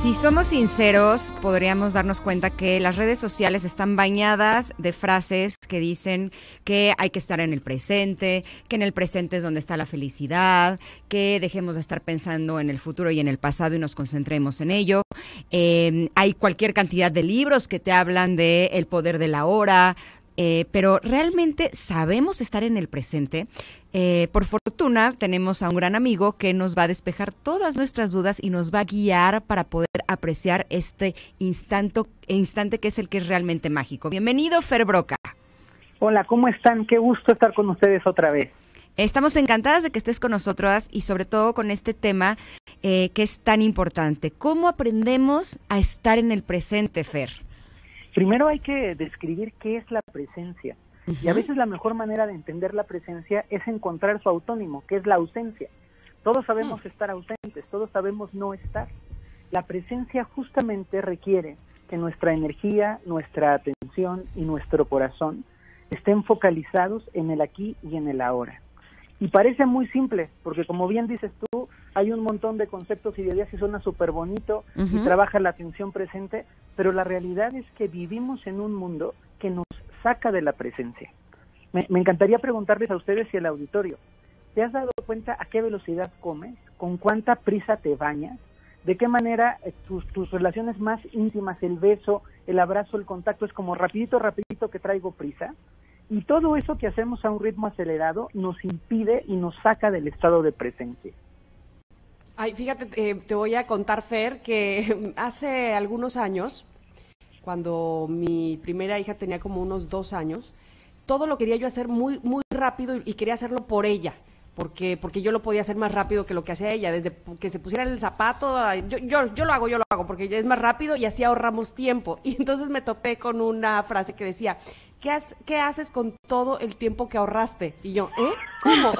Si somos sinceros, podríamos darnos cuenta que las redes sociales están bañadas de frases que dicen que hay que estar en el presente, que en el presente es donde está la felicidad, que dejemos de estar pensando en el futuro y en el pasado y nos concentremos en ello. Hay cualquier cantidad de libros que te hablan de el poder de la hora, pero ¿realmente sabemos estar en el presente? Por fortuna tenemos a un gran amigo que nos va a despejar todas nuestras dudas y nos va a guiar para poder apreciar este instante que es el que es realmente mágico. Bienvenido, Fer Broca. Hola, ¿cómo están? Qué gusto estar con ustedes otra vez. Estamos encantadas de que estés con nosotras y sobre todo con este tema que es tan importante. ¿Cómo aprendemos a estar en el presente, Fer? Primero hay que describir qué es la presencia. Y a veces la mejor manera de entender la presencia es encontrar su autónimo, que es la ausencia. Todos sabemos estar ausentes, todos sabemos no estar. La presencia justamente requiere que nuestra energía, nuestra atención y nuestro corazón estén focalizados en el aquí y en el ahora. Y parece muy simple, porque como bien dices tú, hay un montón de conceptos y de ideas y suena súper bonito y trabaja la atención presente, pero la realidad es que vivimos en un mundo que nos saca de la presencia. Me encantaría preguntarles a ustedes y al auditorio, ¿te has dado cuenta a qué velocidad comes? ¿Con cuánta prisa te bañas? ¿De qué manera tus relaciones más íntimas, el beso, el abrazo, el contacto, es como rapidito que traigo prisa? Y todo eso que hacemos a un ritmo acelerado nos impide y nos saca del estado de presencia. Ay, fíjate, te voy a contar, Fer, que hace algunos años, cuando mi primera hija tenía como unos 2 años, todo lo quería yo hacer muy, muy rápido y quería hacerlo por ella, porque yo lo podía hacer más rápido que lo que hacía ella, desde que se pusiera el zapato, yo lo hago, porque es más rápido y así ahorramos tiempo. Y entonces me topé con una frase que decía, ¿qué haces con todo el tiempo que ahorraste? Y yo, ¿cómo?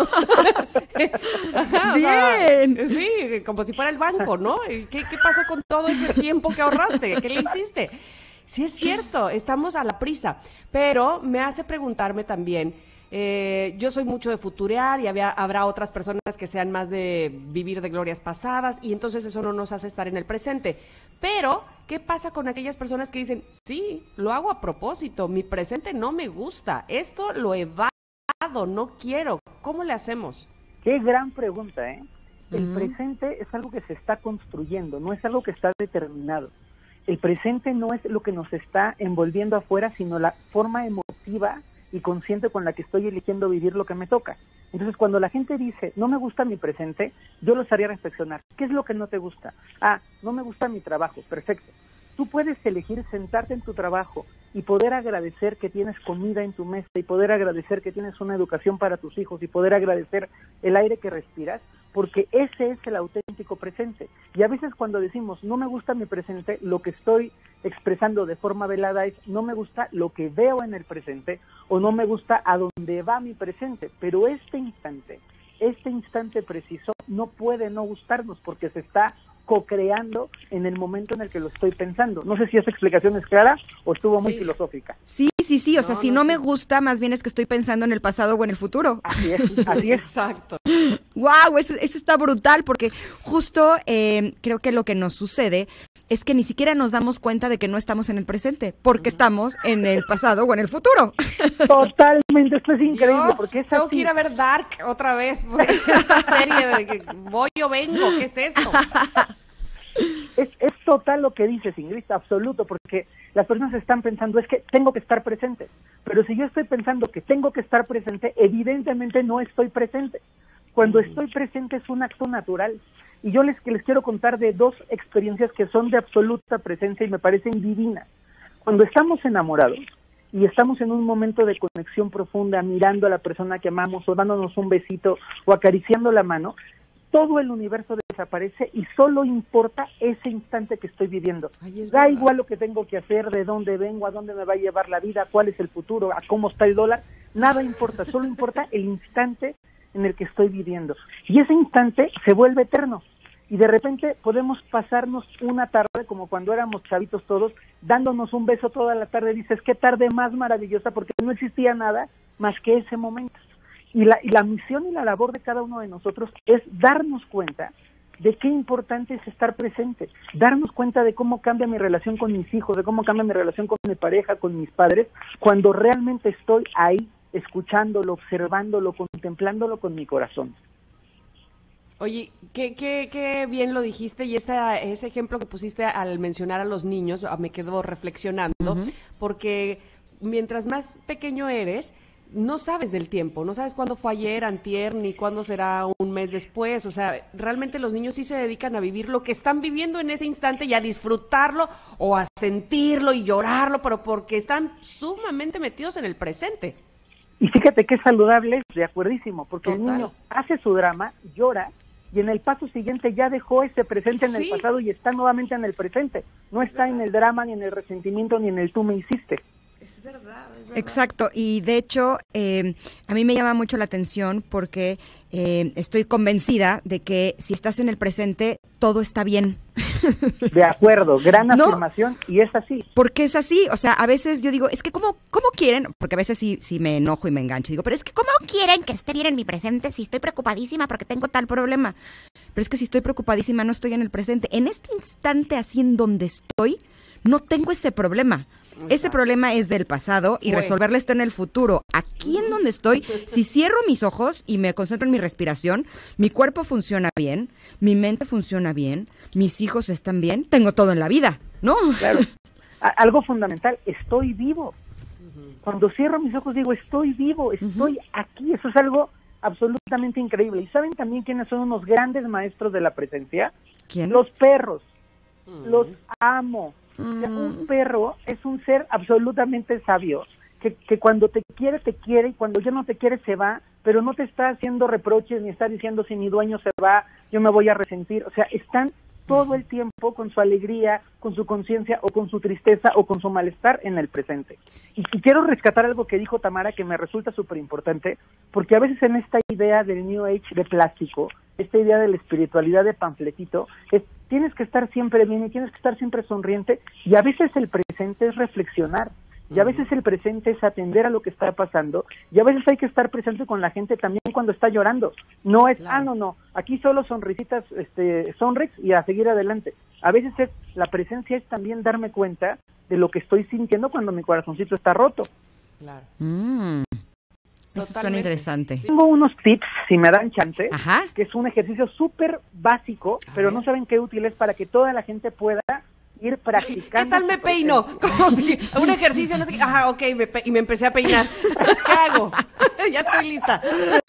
Ajá, Bien. O sea, sí, como si fuera el banco, ¿no? ¿Qué pasó con todo ese tiempo que ahorraste? ¿Qué le hiciste? Sí, es cierto, estamos a la prisa, pero me hace preguntarme también, yo soy mucho de futurear y habrá otras personas que sean más de vivir de glorias pasadas y entonces eso no nos hace estar en el presente. Pero, ¿qué pasa con aquellas personas que dicen, sí, lo hago a propósito, mi presente no me gusta, esto lo evado, no quiero? ¿Cómo le hacemos? Qué gran pregunta, ¿eh? El presente es algo que se está construyendo, no es algo que está determinado. El presente no es lo que nos está envolviendo afuera, sino la forma emotiva y consciente con la que estoy eligiendo vivir lo que me toca. Entonces, cuando la gente dice, no me gusta mi presente, yo los haría reflexionar. ¿Qué es lo que no te gusta? No me gusta mi trabajo. Perfecto. Tú puedes elegir sentarte en tu trabajo y poder agradecer que tienes comida en tu mesa y poder agradecer que tienes una educación para tus hijos y poder agradecer el aire que respiras, porque ese es el auténtico presente. Y a veces cuando decimos, no me gusta mi presente, lo que estoy expresando de forma velada es, no me gusta lo que veo en el presente o no me gusta a dónde va mi presente. Pero este instante preciso no puede no gustarnos porque se está co-creando en el momento en el que lo estoy pensando. No sé si esa explicación es clara o estuvo muy filosófica. Sí, o sea, si no me gusta, más bien es que estoy pensando en el pasado o en el futuro. Así es. Exacto. Wow, eso está brutal, porque justo creo que lo que nos sucede es que ni siquiera nos damos cuenta de que no estamos en el presente, porque estamos en el pasado o en el futuro. Totalmente, esto es increíble. Dios, porque es tengo así. que ir a ver Dark otra vez, esta serie de que voy o vengo, ¿qué es esto? Es total lo que dices, Ingrid, absoluto, porque las personas están pensando, es que tengo que estar presente, pero si yo estoy pensando que tengo que estar presente, evidentemente no estoy presente. Cuando estoy presente es un acto natural, y yo les quiero contar de 2 experiencias que son de absoluta presencia y me parecen divinas. Cuando estamos enamorados y estamos en un momento de conexión profunda, mirando a la persona que amamos, o dándonos un besito, o acariciando la mano, todo el universo desaparece y solo importa ese instante que estoy viviendo. Da igual lo que tengo que hacer, de dónde vengo, a dónde me va a llevar la vida, cuál es el futuro, a cómo está el dólar, nada importa, solo importa el instante en el que estoy viviendo. Y ese instante se vuelve eterno. Y de repente podemos pasarnos una tarde, como cuando éramos chavitos todos, dándonos un beso toda la tarde. Dices, qué tarde más maravillosa, porque no existía nada más que ese momento. Y la misión y la labor de cada uno de nosotros es darnos cuenta de qué importante es estar presente, darnos cuenta de cómo cambia mi relación con mis hijos, de cómo cambia mi relación con mi pareja, con mis padres, cuando realmente estoy ahí, escuchándolo, observándolo, contemplándolo con mi corazón. Oye, qué bien lo dijiste, y ese ejemplo que pusiste al mencionar a los niños me quedo reflexionando, porque mientras más pequeño eres, no sabes del tiempo, no sabes cuándo fue ayer, antier, ni cuándo será un mes después. O sea, realmente los niños sí se dedican a vivir lo que están viviendo en ese instante y a disfrutarlo o a sentirlo y llorarlo, pero porque están sumamente metidos en el presente. Y fíjate qué saludable, de acuerdísimo, porque Total. el niño hace su drama, llora, y en el paso siguiente ya dejó ese presente en el Sí. pasado y está nuevamente en el presente. No está en el drama, ni en el resentimiento, ni en el tú me hiciste. Es verdad, es verdad. Exacto, y de hecho a mí me llama mucho la atención porque estoy convencida de que si estás en el presente, todo está bien. De acuerdo, gran ¿No? afirmación, y es así. Porque es así, o sea, a veces yo digo, es que ¿cómo quieren? Porque a veces sí me enojo y me engancho, digo, pero es que ¿cómo quieren que esté bien en mi presente si estoy preocupadísima porque tengo tal problema? Pero es que si estoy preocupadísima no estoy en el presente. En este instante, así en donde estoy, no tengo ese problema. Ese problema es del pasado y resolverlo está en el futuro. Aquí en donde estoy, si cierro mis ojos y me concentro en mi respiración, mi cuerpo funciona bien, mi mente funciona bien, mis hijos están bien, tengo todo en la vida, ¿no? Claro. Algo fundamental, estoy vivo. Cuando cierro mis ojos digo, estoy vivo, estoy aquí. Eso es algo absolutamente increíble. ¿Y saben también quiénes son unos grandes maestros de la presencia? ¿Quién? Los perros. Los amo. O sea, un perro es un ser absolutamente sabio, que cuando te quiere, y cuando ya no te quiere, se va, pero no te está haciendo reproches, ni está diciendo si mi dueño se va, yo me voy a resentir. O sea, están todo el tiempo con su alegría, con su conciencia, o con su tristeza, o con su malestar en el presente. Y quiero rescatar algo que dijo Tamara, que me resulta súper importante, porque a veces en esta idea del New Age de plástico, esta idea de la espiritualidad de panfletito, tienes que estar siempre bien y tienes que estar siempre sonriente, y a veces el presente es reflexionar, y a veces el presente es atender a lo que está pasando, y a veces hay que estar presente con la gente también cuando está llorando. No es, Claro. no, aquí solo sonrisitas, sonrix y a seguir adelante. A veces la presencia es también darme cuenta de lo que estoy sintiendo cuando mi corazoncito está roto. Claro. Eso suena Totalmente. interesante. Tengo unos tips, si me dan chance, Ajá. que es un ejercicio súper básico, pero no saben qué útil es para que toda la gente pueda ir practicando. ¿Qué tal me su peino? presencia. Como si un ejercicio, no sé qué. Ajá, ok, y me empecé a peinar. ¿Qué hago? Ya estoy lista.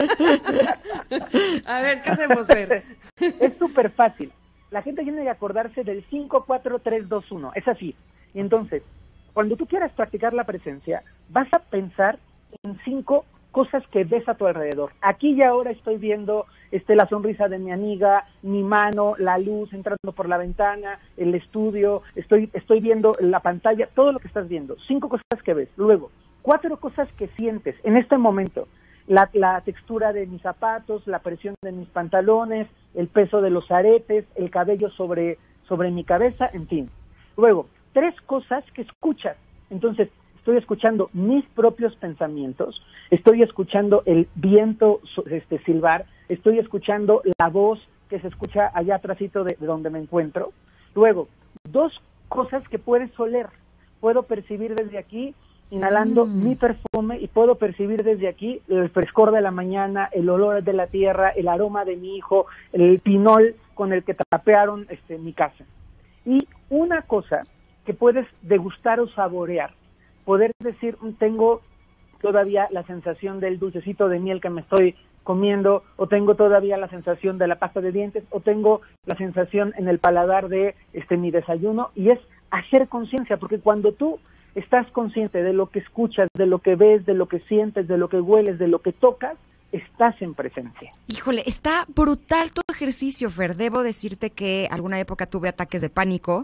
A ver, ¿qué hacemos, Fer? Es súper fácil. La gente tiene que acordarse del 5, 4, 3, 2, 1. Es así. Y entonces, cuando tú quieras practicar la presencia, vas a pensar en 5 cosas que ves a tu alrededor. Aquí y ahora estoy viendo la sonrisa de mi amiga, mi mano, la luz entrando por la ventana, el estudio, estoy viendo la pantalla, todo lo que estás viendo. 5 cosas que ves. Luego, 4 cosas que sientes en este momento. La textura de mis zapatos, la presión de mis pantalones, el peso de los aretes, el cabello sobre mi cabeza, en fin. Luego, 3 cosas que escuchas. Entonces, estoy escuchando mis propios pensamientos, estoy escuchando el viento silbar, estoy escuchando la voz que se escucha allá atrásito de donde me encuentro. Luego, 2 cosas que puedes oler. Puedo percibir desde aquí, inhalando mi perfume, y puedo percibir desde aquí el frescor de la mañana, el olor de la tierra, el aroma de mi hijo, el pinol con el que tapearon mi casa. Y una cosa que puedes degustar o saborear, poder decir, tengo todavía la sensación del dulcecito de miel que me estoy comiendo, o tengo todavía la sensación de la pasta de dientes, o tengo la sensación en el paladar de mi desayuno, y es hacer conciencia, porque cuando tú estás consciente de lo que escuchas, de lo que ves, de lo que sientes, de lo que hueles, de lo que tocas, estás en presencia. Híjole, está brutal tu ejercicio, Fer. Debo decirte que alguna época tuve ataques de pánico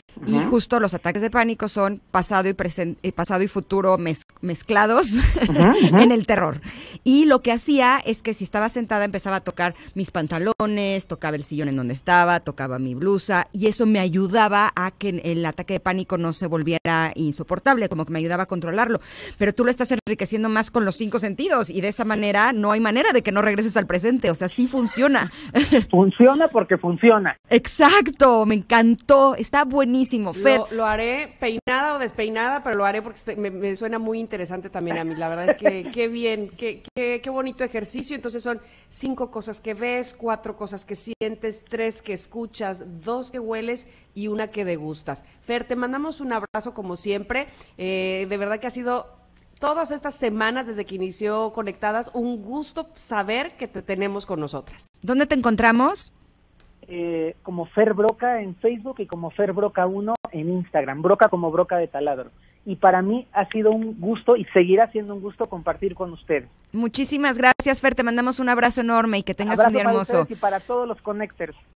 Y justo los ataques de pánico son pasado y futuro mezclados en el terror. Y lo que hacía es que si estaba sentada empezaba a tocar mis pantalones, tocaba el sillón en donde estaba, tocaba mi blusa, y eso me ayudaba a que el ataque de pánico no se volviera insoportable, como que me ayudaba a controlarlo. Pero tú lo estás enriqueciendo más con los 5 sentidos, y de esa manera no hay manera de que no regreses al presente. O sea, sí funciona. Funciona porque funciona. Exacto, me encantó, está buenísimo. Fer. Lo haré peinada o despeinada, pero lo haré porque me suena muy interesante también a mí. La verdad es que qué bien, qué bonito ejercicio. Entonces son 5 cosas que ves, 4 cosas que sientes, 3 que escuchas, 2 que hueles y 1 que degustas. Fer, te mandamos un abrazo como siempre. De verdad que ha sido todas estas semanas desde que inició Conectadas un gusto saber que te tenemos con nosotras. ¿Dónde te encontramos? Como Fer Broca en Facebook y como Fer Broca 1 en Instagram, Broca como broca de taladro. Y para mí ha sido un gusto y seguirá siendo un gusto compartir con ustedes. Muchísimas gracias, Fer, te mandamos un abrazo enorme y que tengas Abrazo un día para hermoso. ustedes y para todos los Connectors.